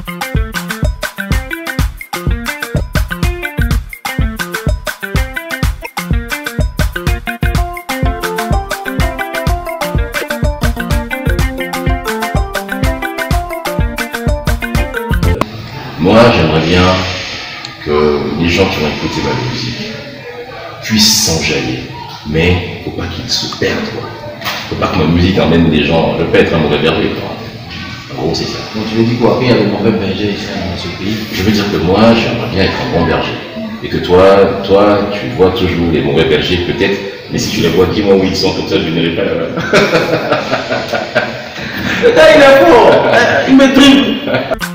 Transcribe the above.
Moi, j'aimerais bien que les gens qui vont écouter ma musique puissent s'enjailler, mais il ne faut pas qu'ils se perdent. Il ne faut pas que ma musique emmène des gens. Je peux être un mauvais berger. En gros, c'est ça. Donc tu veux dire quoi? Il y a de mauvais bergers ici dans ce pays. Je veux dire que moi, j'aimerais bien être un bon berger. Et que toi, tu vois toujours les mauvais bergers, peut-être, mais si tu les vois, dis-moi où ils sont, comme ça, je n'irai pas là-bas. Il est fort! Il me tripe!